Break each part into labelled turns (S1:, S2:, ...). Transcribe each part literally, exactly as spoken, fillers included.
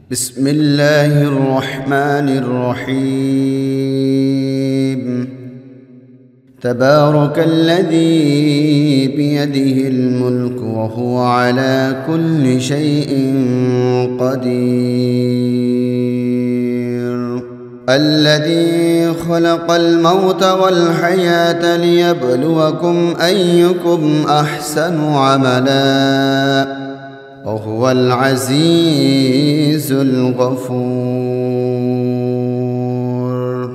S1: بسم الله الرحمن الرحيم. تبارك الذي بيده الملك وهو على كل شيء قدير. الذي خلق الموت والحياة ليبلوكم أيكم أحسن عملا وهو العزيز الغفور.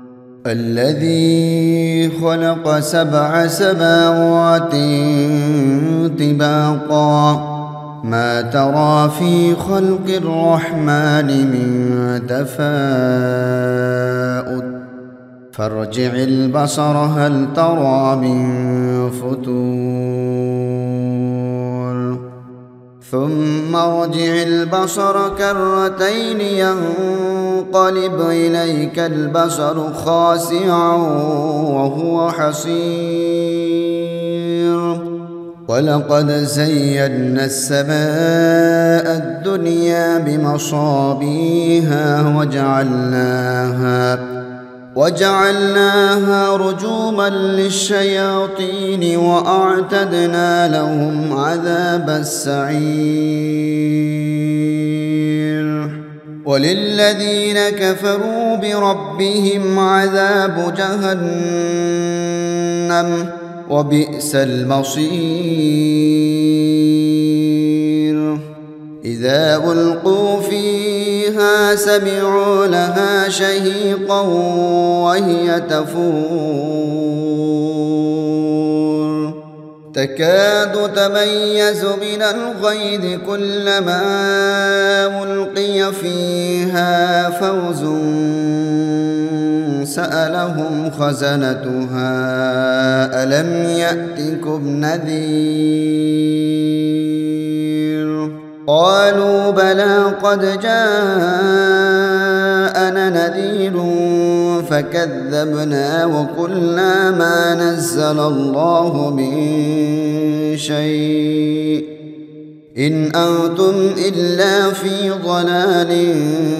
S1: الذي خلق سبع سماوات طباقا ما ترى في خلق الرحمن من تفاؤت فارجع البصر هل ترى من فتور ثم ارجع البصر كرتين ينقلب إليك البصر خاسعا وهو حسير. ولقد زينا السماء الدنيا بمصابيها وجعلناها وجعلناها رجوما للشياطين وأعتدنا لهم عذاب السعير. وللذين كفروا بربهم عذاب جهنم وبئس المصير. إذا ألقوا فيها سمعوا لها شهيقا وهي تفور تكاد تميز من الغيظ كلما ألقي فيها فوز سألهم خزنتها ألم يأتكم نذير قالوا بلى قد جاءنا نذير فكذبنا وقلنا ما نزل الله من شيء إن أنتم إلا في ضلال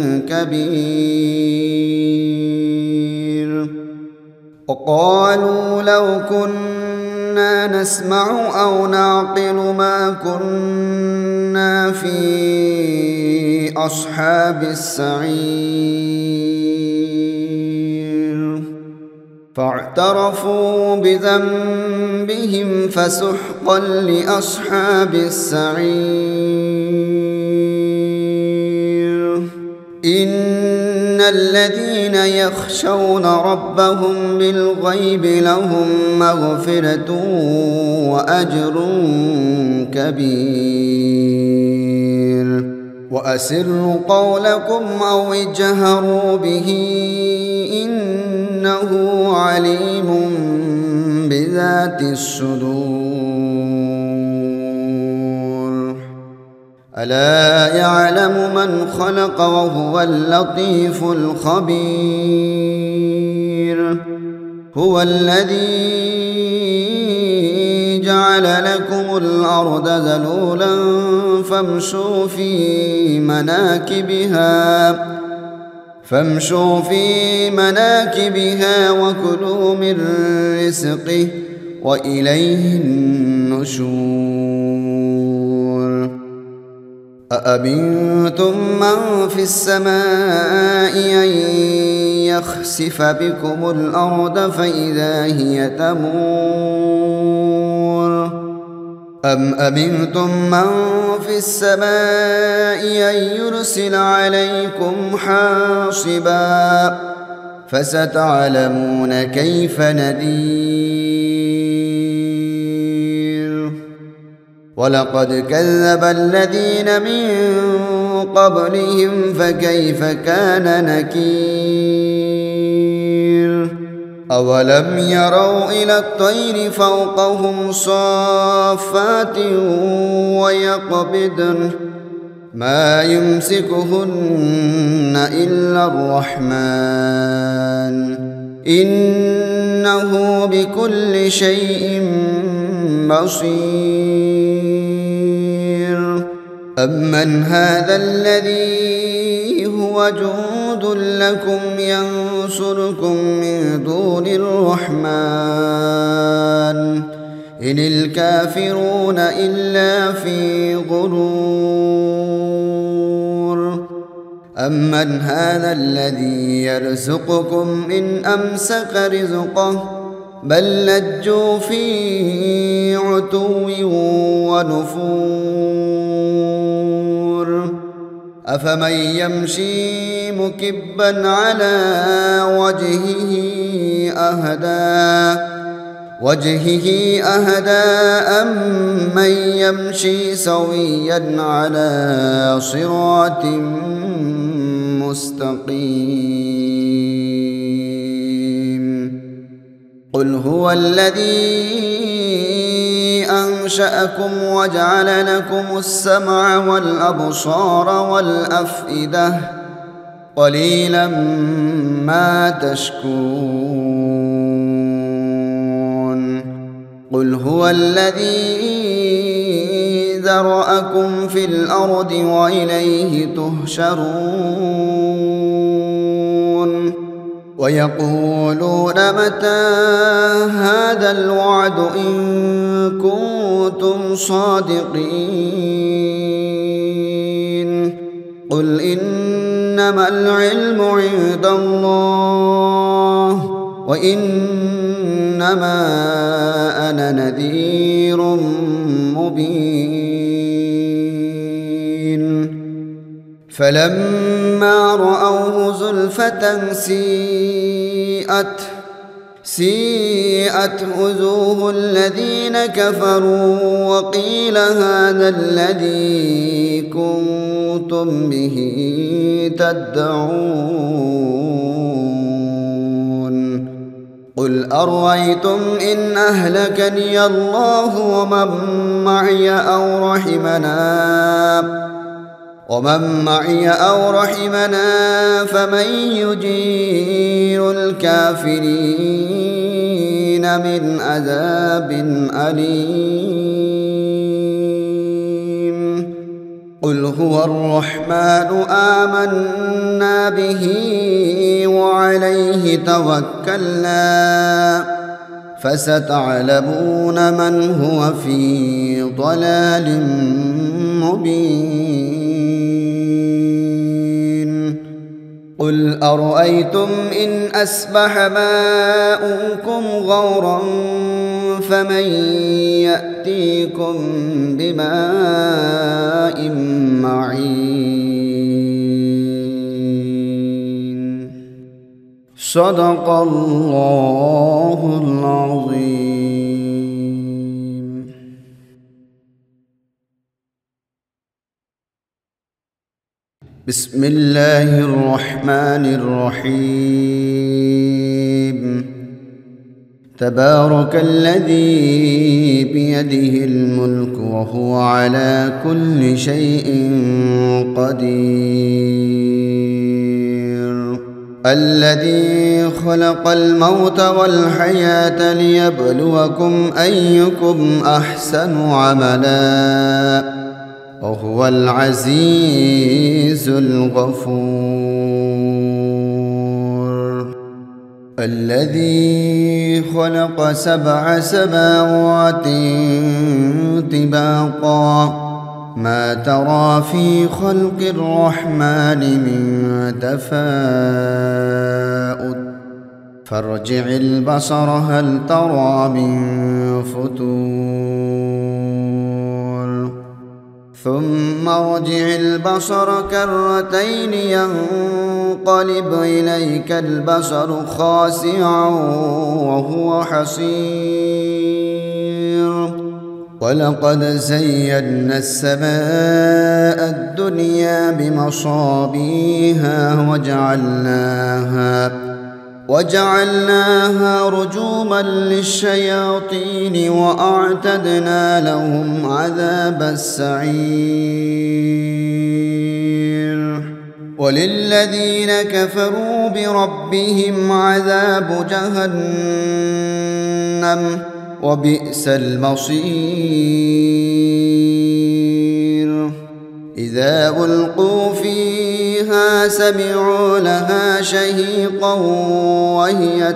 S1: كبير. وقالوا لو كنا نسمع أو نعقل ما كنا في أصحاب السعير فاعترفوا بذنبهم فسحقا لأصحاب السعير. إن الذين يخشون ربهم بالغيب لهم مغفرة وأجر كبير. وأسروا قولكم أو اجهروا به إنه عليم بذات الصدور. ألا يعلم من خلق وهو اللطيف الخبير. هو الذي جعل لكم الأرض ذلولا فامشوا في مناكبها فامشوا في مناكبها وكلوا من رزقه وإليه النشور. أأمنتم من في السماء أن يخسف بكم الأرض فإذا هي تمور أم أمنتم من في السماء أن يرسل عليكم حاصبا فستعلمون كيف نذير. ولقد كذب الذين من قبلهم فكيف كان نكير. أولم يروا إلى الطير فوقهم صافات ويقبضن ما يمسكهن إلا الرحمن إنه بكل شيء بصير. أمن هذا الذي هو جند لكم ينصركم من دون الرحمن إن الكافرون إلا في غرور أمن هذا الذي يرزقكم إن أمسك رزقه بل لجوا في عتو ونفور أفمن يمشي مكبا على وجهه أهدى وجهه أهدى أمن يمشي سويا على صراط مستقيم قل هو الذي أنشأكم وجعل لكم السمع والأبصار والأفئدة قليلا ما تشكرون قل هو الذي ذرأكم في الأرض وإليه تحشرون ويقولون متى هذا الوعد إن كنتم صادقين قل إنما العلم عند الله وإنما أنا نذير مبين فلما رأوه زلفة سيئت سيئت وجوه الذين كفروا وقيل هذا الذي كنتم به تدعون قل أرأيتم إن أهلكني الله ومن معي أو رحمنا ومن معي أو رحمنا فمن يجير الكافرين من عذاب أليم قل هو الرحمن آمنا به وعليه توكلنا فستعلمون من هو في ضلال مبين قل أرأيتم إن أصبح ماؤكم غورا فمن يأتيكم بماء معين صدق الله العظيم. بسم الله الرحمن الرحيم تبارك الذي بيده الملك وهو على كل شيء قدير الذي خلق الموت والحياة ليبلوكم أيكم أحسن عملا وهو العزيز الغفور الذي خلق سبع سماوات طباقا ما ترى في خلق الرحمن من تفاؤت فارجع البصر هل ترى من فتور ثم ارجع البصر كرتين ينقلب إليك البصر خاسعا وهو حسير ولقد زينا السماء الدنيا بمصابيها وجعلناها وجعلناها رجوما للشياطين وأعتدنا لهم عذاب السعير وللذين كفروا بربهم عذاب جهنم وبئس المصير إذا ألقوا فيها سمعوا لها شهيقا وهي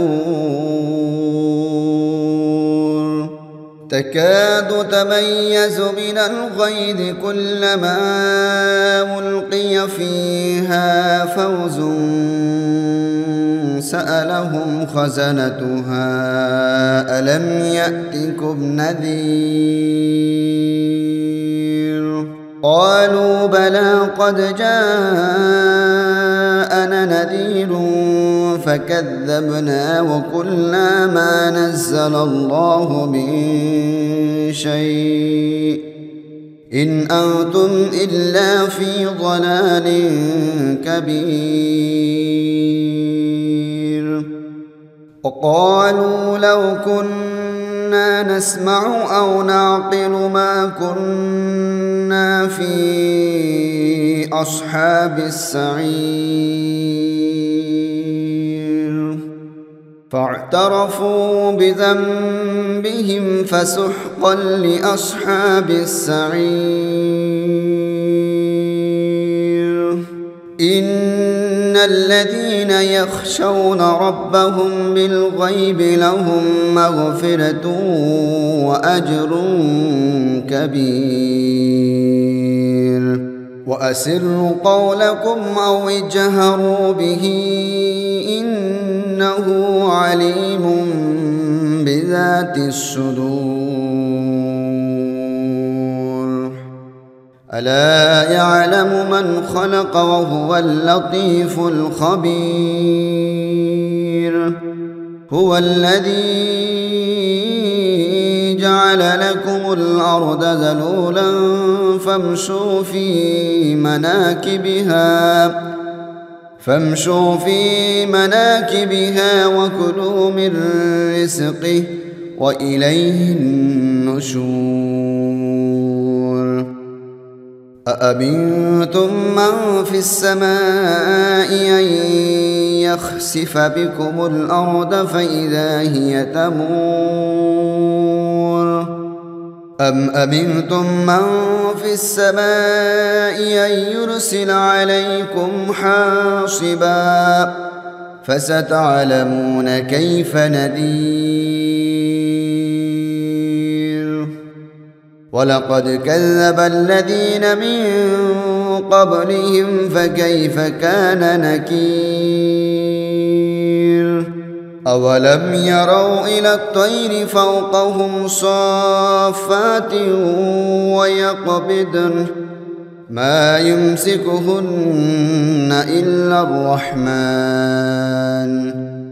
S1: تفور تكاد تميز من الغيظ كلما ألقي فيها فوز سألهم خزنتها ألم يأتكم نذير قالوا بلى قد جاءنا نذير فكذبنا وقلنا ما نزل الله من شيء إن أنتم إلا في ضلال كبير وقالوا لو كنا نسمع أو نعقل ما كنا في أصحاب السعير فاعترفوا بذنبهم فسحقا لأصحاب السعير إن الذين يخشون ربهم بالغيب لهم مغفرة وأجر كبير وأسروا قولكم أو اجهروا به إنه عليم بذات الصدور ألا يعلم من خلق وهو اللطيف الخبير هو الذي جعل لكم الأرض ذلولا فامشوا في مناكبها فامشوا في مناكبها وكلوا من رزقه وإليه النشور أأمنتم من في السماء أن يخسف بكم الأرض فإذا هي تمور أم أمنتم من في السماء أن يرسل عليكم حاصبا فستعلمون كيف نذير ولقد كذب الذين من قبلهم فكيف كان نكير أولم يروا إلى الطير فوقهم صافات ويقبضن ما يمسكهن إلا الرحمن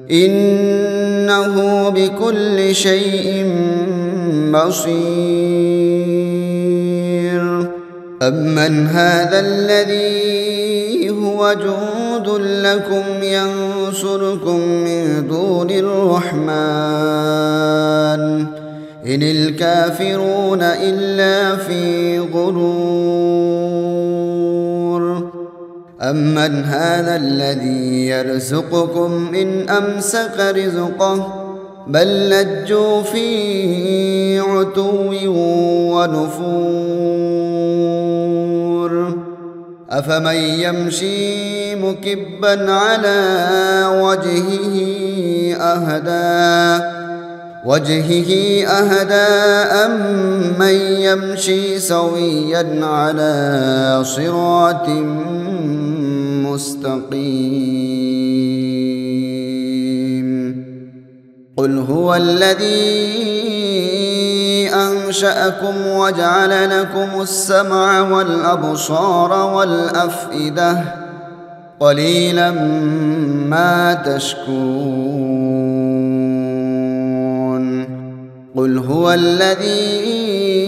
S1: إنه بكل شيء بصير أمن هذا الذي هو جند لكم ينصركم من دون الرحمن إن الكافرون إلا في غرور أمن هذا الذي يرزقكم إن أمسك رزقه بل لجوا في عتو ونفور أفمن يمشي مكبا على وجهه أهدى وجهه أهدى أم من يمشي سويا على صراط مستقيم قل هو الذي أنشأكم وجعل لكم السمع والأبصار والأفئدة قليلا ما تشكرون قل هو الذي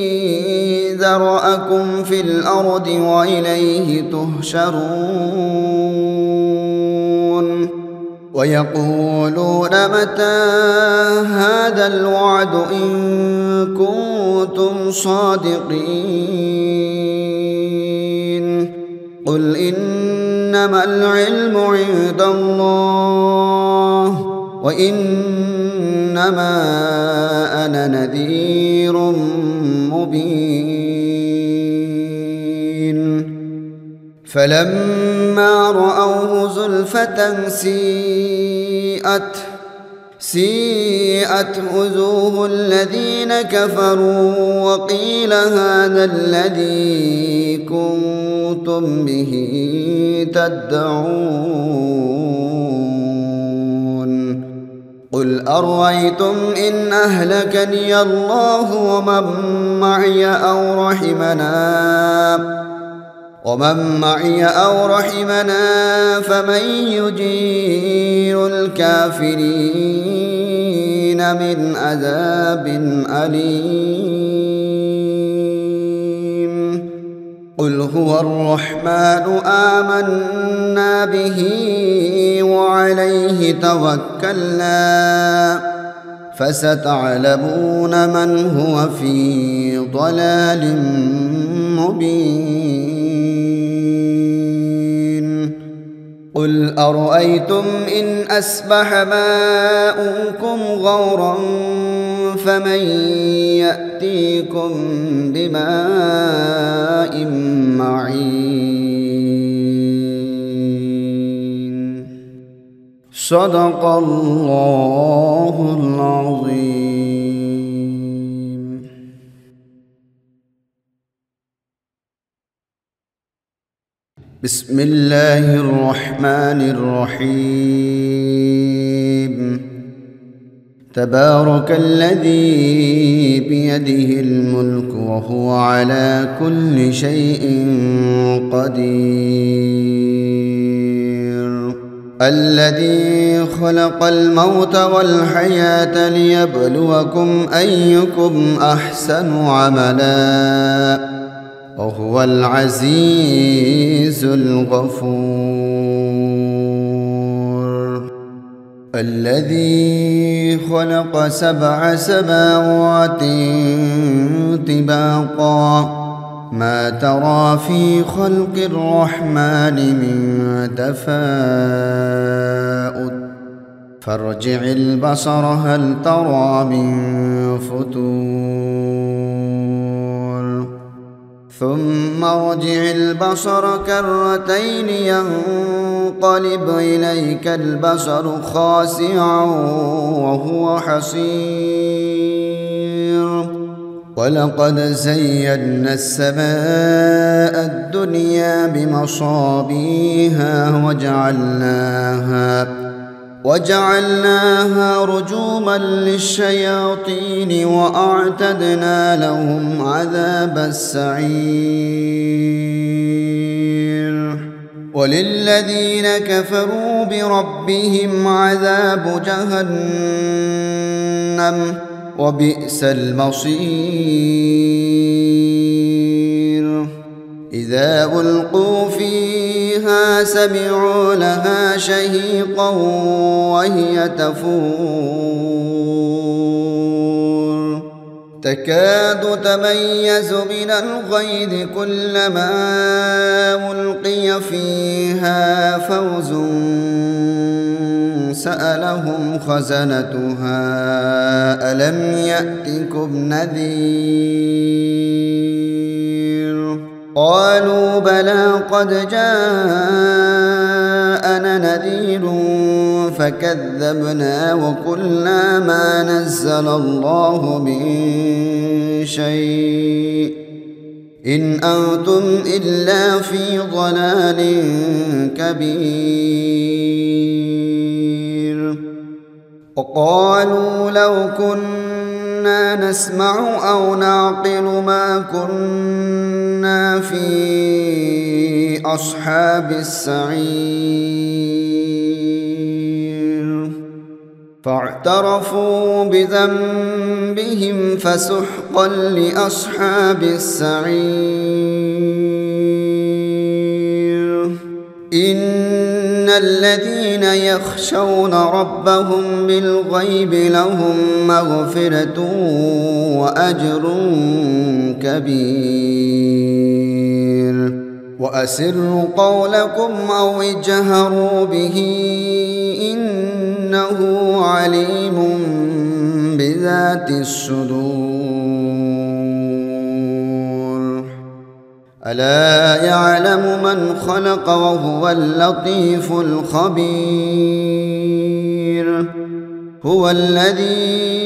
S1: ذرأكم في الأرض وإليه تهشرون ويقولون متى هذا الوعد إن كنتم صادقين قل إنما العلم عند الله وإنما أنا نذير مبين فلما رأوه زلفة سيئت سيئت وجوه الذين كفروا وقيل هذا الذي كنتم به تدعون قل أرأيتم إن أهلكني الله ومن معي أو رحمنا ومن معي أو رحمنا فمن يجير الكافرين من عذاب أليم قل هو الرحمن آمنا به وعليه توكلنا فستعلمون من هو في ضلال مبين قل أرأيتم إن أصبح ماؤكم غورا فمن يأتيكم بماء معين صدق الله العظيم. بسم الله الرحمن الرحيم تبارك الذي بيده الملك وهو على كل شيء قدير الذي خلق الموت والحياة ليبلوكم أيكم أحسن عملا وهو العزيز الغفور الذي خلق سبع سماوات طباقا ما ترى في خلق الرحمن من تفاؤت فارجع البصر هل ترى من فتور ثم ارجع البصر كرتين ينقلب إليك البصر خاسعا وهو حسير ولقد زينا السماء الدنيا بمصابيها وجعلناها وجعلناها رجوما للشياطين وأعتدنا لهم عذاب السعير وللذين كفروا بربهم عذاب جهنم وبئس المصير إذا ألقوا فيها سمعوا لها شهيقا وهي تفور تكاد تميز من الغيظ كلما ألقي فيها فوز سألهم خزنتها ألم يأتكم نذير قالوا بلى قد جاءنا نذير فكذبنا وقلنا ما نزل الله من شيء إن أنتم إلا في ضلال كبير وقالوا لو كنا نسمع أو نعقل ما كنا في أصحاب السعير فاعترفوا بذنبهم فسحقا لأصحاب السعير إن الذين يخشون ربهم بالغيب لهم مغفرة وأجر كبير وأسروا قولكم أو اجهروا به إنه عليم بذات الصدور ألا يعلم من خلق وهو اللطيف الخبير. هو الذي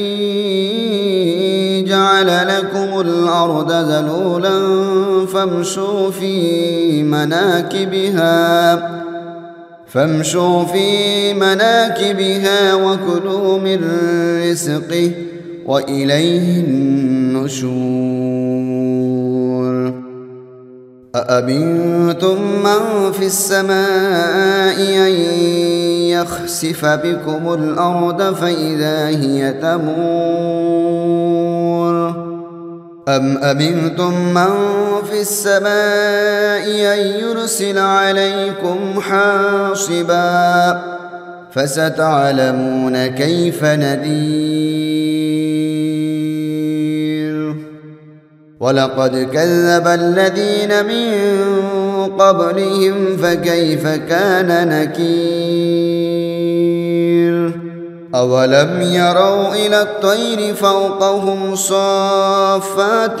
S1: جعل لكم الأرض ذلولا فامشوا في مناكبها فامشوا في مناكبها وكلوا من رزقه وإليه النشور. أأمنتم من في السماء أن يخسف بكم الأرض فإذا هي تمور أم أمنتم من في السماء أن يرسل عليكم حاصبا فستعلمون كيف نذير. ولقد كذب الذين من قبلهم فكيف كان نكير. أولم يروا إلى الطير فوقهم صافات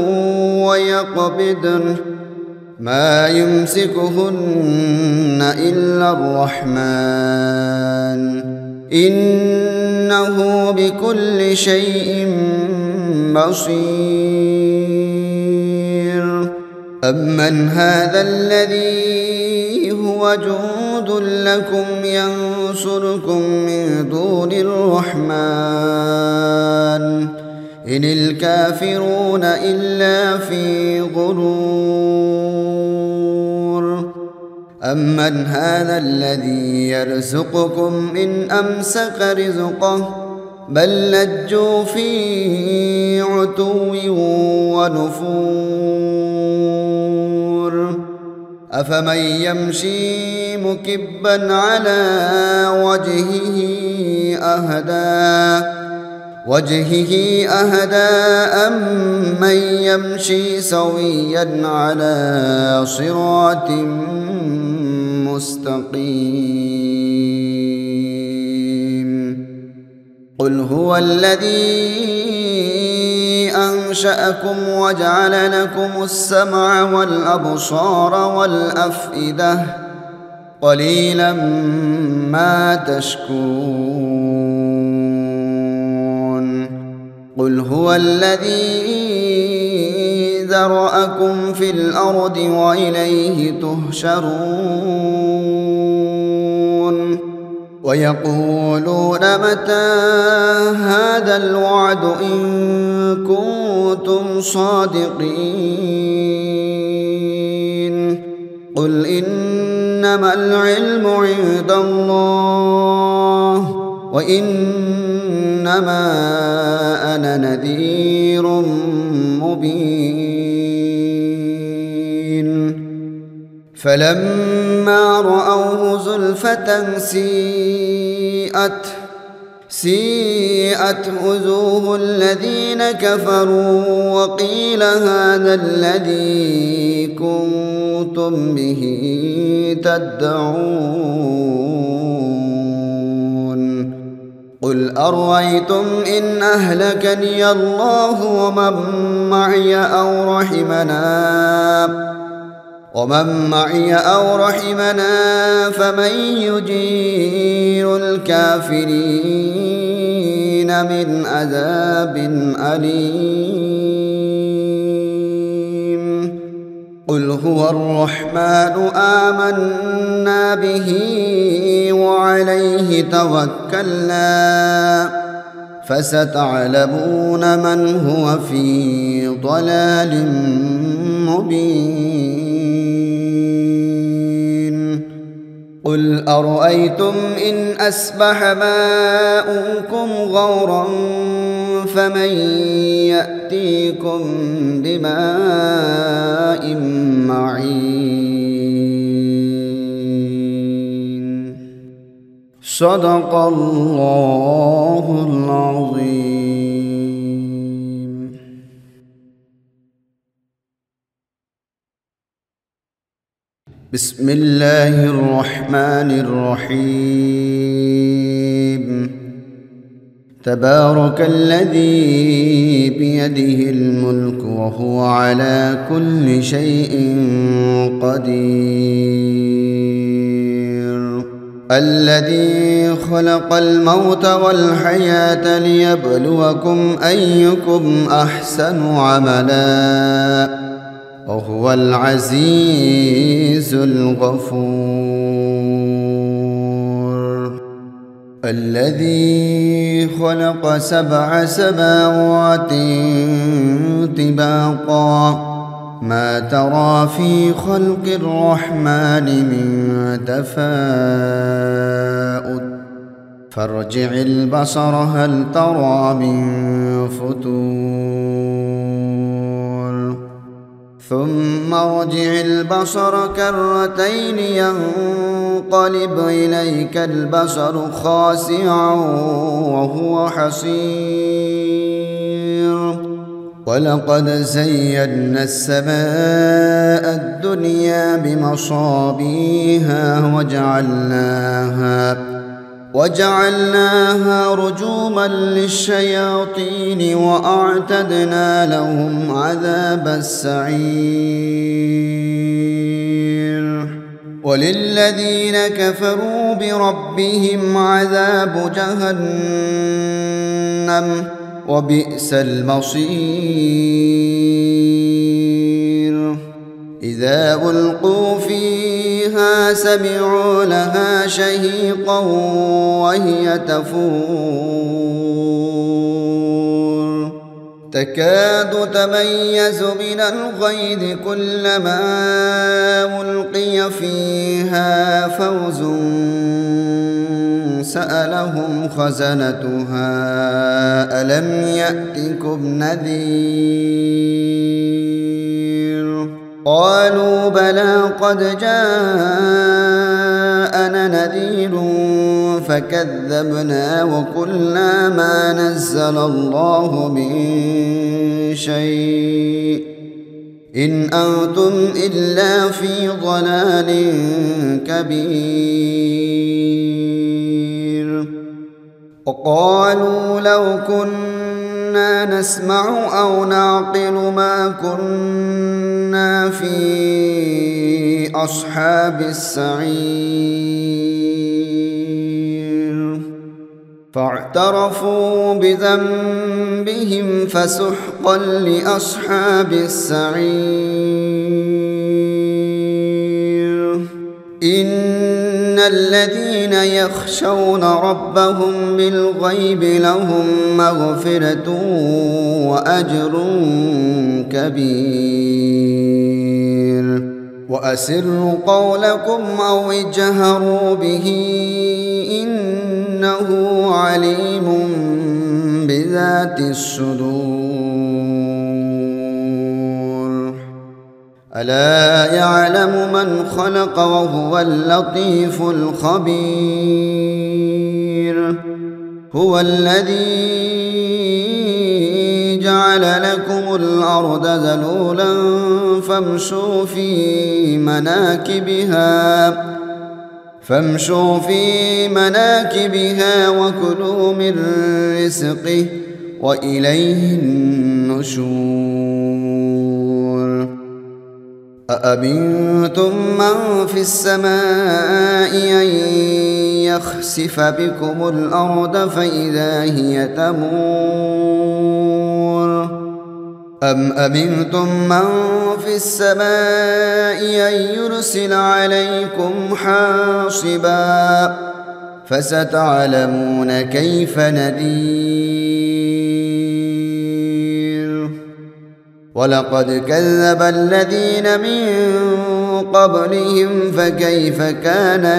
S1: ويقبضن ما يمسكهن إلا الرحمن إنه بكل شيء بصير. أمن هذا الذي هو جند لكم ينصركم من دون الرحمن إن الكافرون إلا في غرور. أمن هذا الذي يرزقكم إن أمسك رزقه بل لجوا في عتو ونفور. أفمن يمشي مكبا على وجهه أهدى وجهه أهدى أمن يمشي سويا على صراط مستقيم. قل هو الذي أنشأكم وجعل لكم السمع والأبصار والأفئدة قليلا ما تشكرون. قل هو الذي ذرأكم في الأرض وإليه تحشرون. ويقولون متى هذا الوعد إن كنتم صادقين. قل إنما العلم عند الله وإنما أنا نذير مبين. فلما رأوه زلفة سيئت سيئت وجوه الذين كفروا وقيل هذا الذي كنتم به تدعون. قل أرأيتم إن أهلكني الله ومن معي أو رحمنا ومن معي أو رحمنا فمن يجير الكافرين من عذاب أليم. قل هو الرحمن آمنا به وعليه توكلنا فستعلمون من هو في ضلال مبين. قل أرأيتم إن أصبح ماؤكم غورا فمن يأتيكم بماء معين. صدق الله العظيم. بسم الله الرحمن الرحيم. تبارك الذي بيده الملك وهو على كل شيء قدير. الذي خلق الموت والحياة ليبلوكم أيكم أحسن عملا وهو العزيز الغفور. الذي خلق سبع سماوات طباقا ما ترى في خلق الرحمن من تفاؤت فارجع البصر هل ترى من فتور ثم ارجع البصر كرتين ينقلب إليك البصر خاسعا وهو حسير. ولقد زينا السماء الدنيا بمصابيها وجعلناها وجعلناها رجوما للشياطين وأعتدنا لهم عذاب السعير. وللذين كفروا بربهم عذاب جهنم وبئس المصير. إذا ألقوا فيها سمعوا لها شهيقا وهي تفور تكاد تميز من الغيظ كلما ألقي فيها فوز سألهم خزنتها ألم يأتكم نذير قالوا بلى قد جاءنا نذير فكذبنا وقلنا ما نزل الله من شيء إن أنتم إلا في ضلال كبير. وقالوا لو كنا نسمع أو نعقل ما كنا في أصحاب السعير فاعترفوا بذنبهم فسحقا لأصحاب السعير. إن الذين يخشون ربهم بالغيب لهم مغفرة وأجر كبير. وأسروا قولكم أو اجهروا به إنه عليم بذات الصدور. ألا يعلم من خلق وهو اللطيف الخبير. هو الذي جعل لكم الأرض ذلولا فامشوا في مناكبها فامشوا في مناكبها وكلوا من رزقه وإليه النشور. أأمنتم من في السماء أن يخسف بكم الأرض فإذا هي تمور أم أمنتم من في السماء أن يرسل عليكم حاصبا فستعلمون كيف نذير. ولقد كذب الذين من قبلهم فكيف كان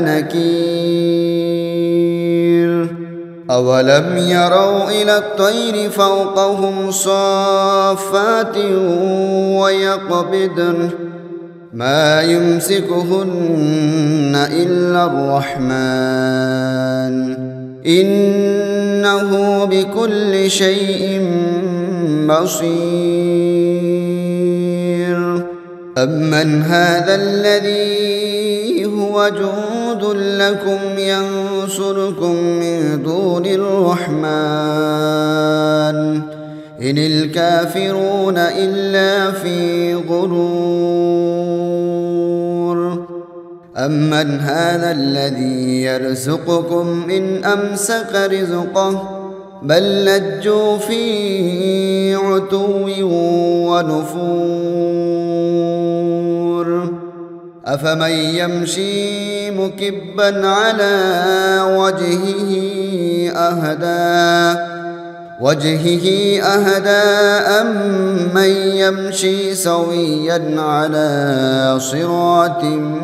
S1: نكير. أولم يروا إلى الطير فوقهم صافات ويقبضن ما يمسكهن إلا الرحمن إنه بكل شيء بصير. أمن هذا الذي هو وجند لكم ينصركم من دون الرحمن إن الكافرون إلا في غرور أمن هذا الذي يرزقكم إن أمسك رزقه بل لجوا في عتو ونفور أفمن يمشي مكبا على وجهه أهدى وجهه أهدى أمن يمشي سويا على صراط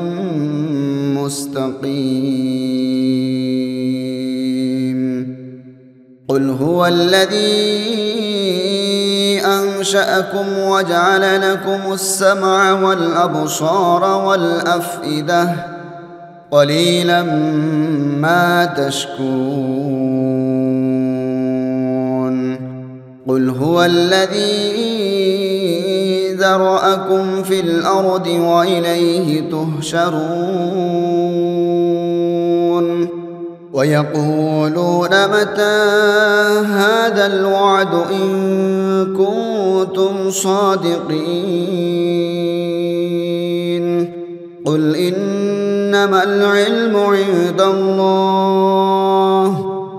S1: مستقيم قل هو الذي أنشأكم وجعل لكم السمع والأبصار والأفئدة قليلا ما تشكرون قل هو الذي ذرأكم في الأرض وإليه تحشرون ويقولون متى هذا الوعد إن كنتم صادقين قل إنما العلم عند الله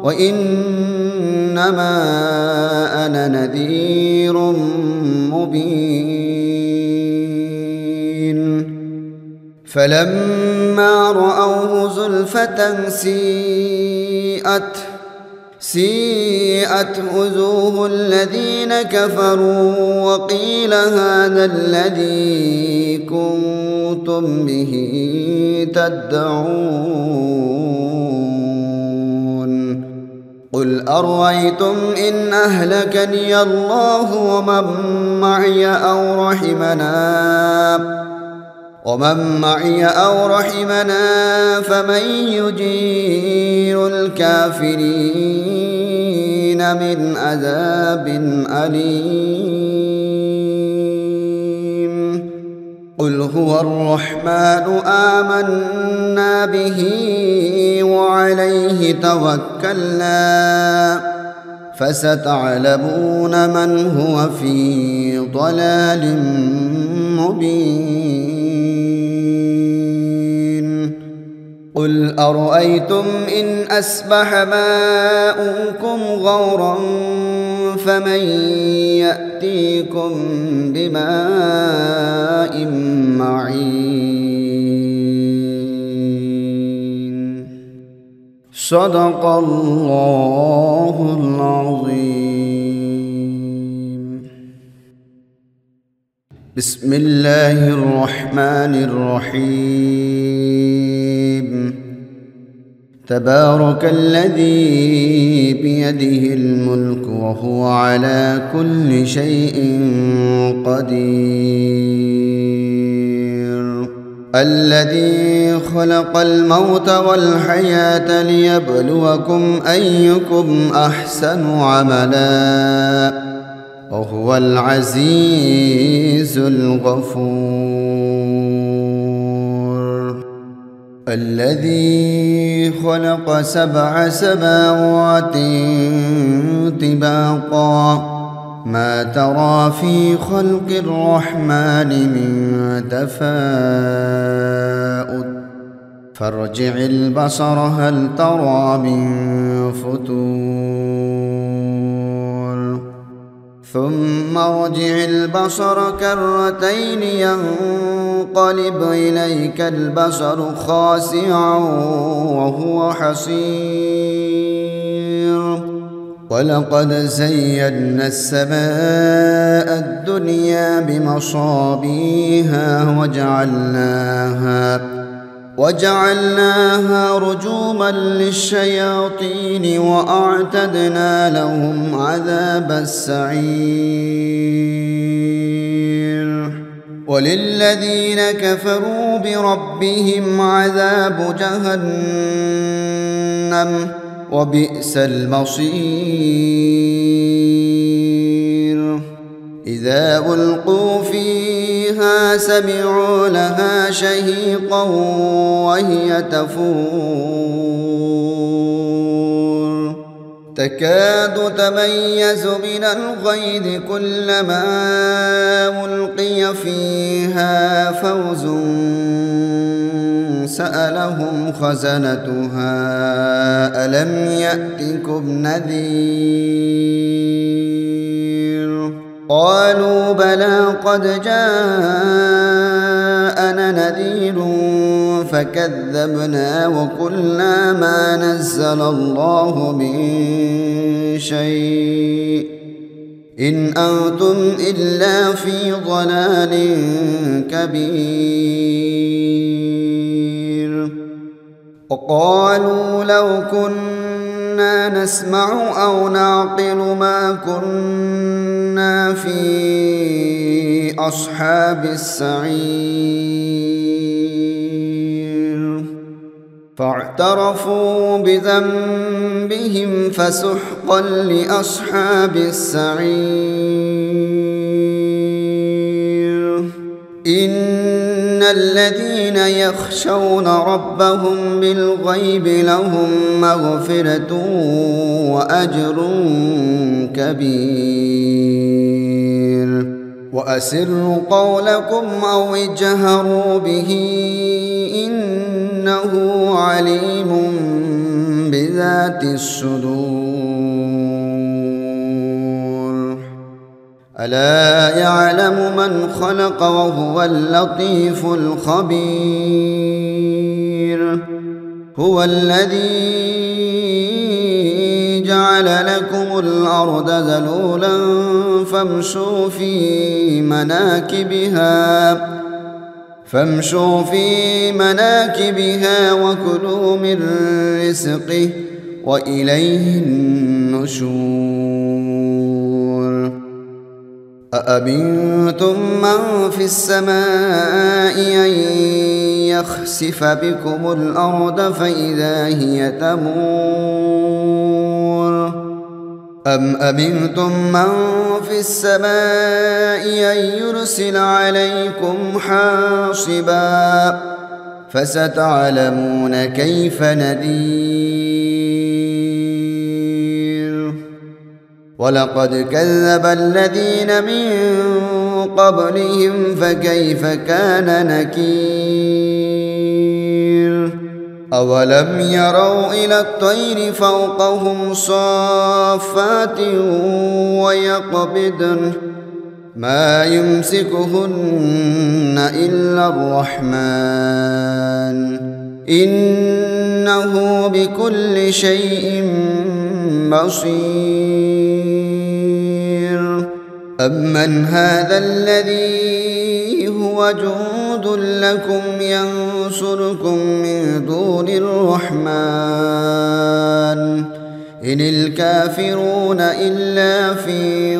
S1: وإنما أنا نذير مبين فلما رأوه زلفة سيئت سيئت وجوه الذين كفروا وقيل هذا الذي كنتم به تدعون قل أرأيتم إن أهلكني الله ومن معي أو رحمنا ومن معي أو رحمنا فمن يجير الكافرين من عذاب أليم قل هو الرحمن آمنا به وعليه توكلنا فستعلمون من هو في ضلال مبين قل أرأيتم إن أصبح ماؤكم غورا فمن يأتيكم بماء معين صدق الله العظيم بسم الله الرحمن الرحيم تبارك الذي بيده الملك وهو على كل شيء قدير الذي خلق الموت والحياة ليبلوكم أيكم أحسن عملا وهو العزيز الغفور الذي خلق سبع سماوات طباقا ما ترى في خلق الرحمن من تفاؤت فارجع البصر هل ترى من فتور ثم ارجع البصر كرتين ينقلب إليك البصر خاسعا وهو حسير ولقد زينا السماء الدنيا بمصابيها وجعلناها وجعلناها رجوما للشياطين وأعتدنا لهم عذاب السعير وللذين كفروا بربهم عذاب جهنم وبئس المصير إذا ألقوا فيها سمعوا لها شهيقا وهي تفور تكاد تميز من الغيظ كلما ألقي فيها فوز سألهم خزنتها ألم يأتكم نذير قالوا بلى قد جاءنا نذير فكذبنا وقلنا ما نزل الله من شيء إن أنتم إلا في ضلال كبير وقالوا لو كنا نسمع أو نعقل ما كنا في أصحاب السعير فاعترفوا بذنبهم فسحقا لأصحاب السعير إن الذين يخشون ربهم بالغيب لهم مغفرة وأجر كبير وأسروا قولكم أو اجهروا به إنه عليم بذات الصدور ألا يعلم من خلق وهو اللطيف الخبير هو الذي جعل لكم الأرض ذلولا فامشوا في مناكبها فامشوا في مناكبها وكلوا من رزقه وإليه النشور أأمنتم من في السماء أن يخسف بكم الأرض فإذا هي تمور أم أمنتم من في السماء أن يرسل عليكم حاصبا فستعلمون كيف نذير ولقد كذب الذين من قبلهم فكيف كان نكير أولم يروا إلى الطير فوقهم صافات ويقبضن ما يمسكهن إلا الرحمن إنه بكل شيء بصير أمن هذا الذي هو جند لكم ينصركم من دون الرحمن إن الكافرون إلا في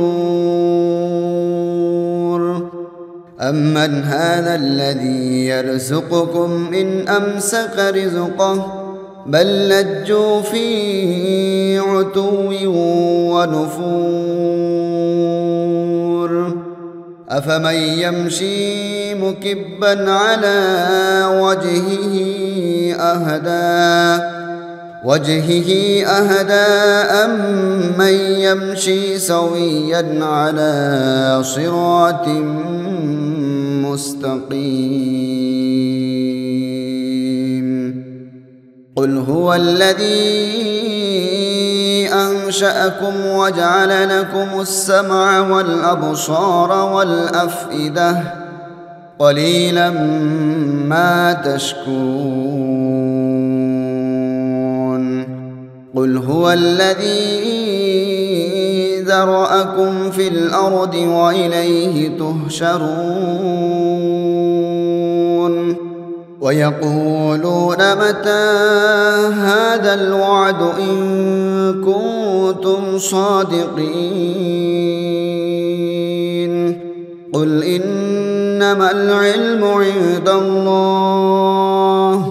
S1: غرور أمن هذا الذي يرزقكم إن أمسك رزقه بل لجوا في عتو ونفور أفمن يمشي مكبا على وجهه أهدى وجهه أهدى أم من يمشي سويا على صراط مستقيم قل هو الذي أنشأكم وجعل لكم السمع والأبصار والأفئدة قليلا ما تشكرون قل هو الذي ذرأكم في الأرض وإليه تحشرون ويقولون متى هذا الوعد إن كنتم صادقين قل إنما العلم عند الله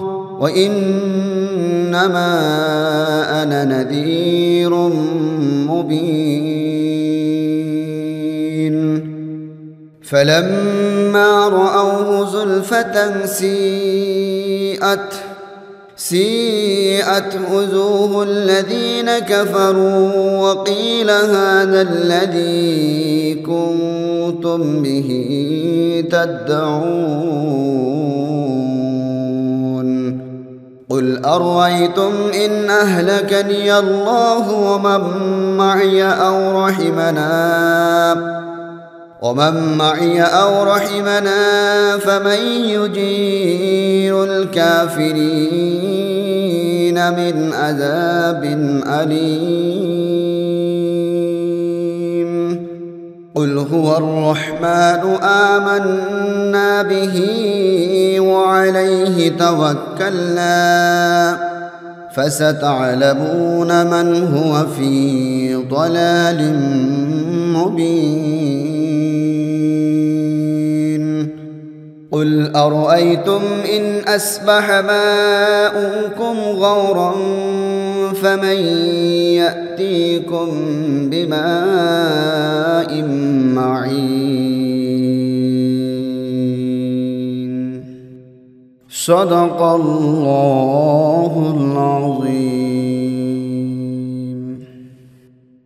S1: وإنما أنا نذير مبين فلما رأوه زلفة سيئت سيئت وجوه الذين كفروا وقيل هذا الذي كنتم به تدعون قل أرأيتم إن أهلكني الله ومن معي أو رحمنا ومن معي أو رحمنا فمن يجير الكافرين من عذاب أليم قل هو الرحمن آمنا به وعليه توكلنا فستعلمون من هو في ضلال مبين قل أرأيتم إن أصبح ماؤكم غورا فمن يأتيكم بماء معين صدق الله